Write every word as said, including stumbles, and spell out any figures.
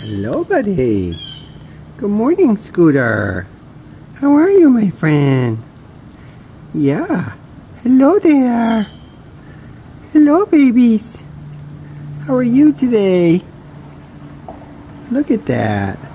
Hello, buddy. Good morning, Scooter. How are you, my friend? Yeah. Hello there. Hello, babies. How are you today? Look at that.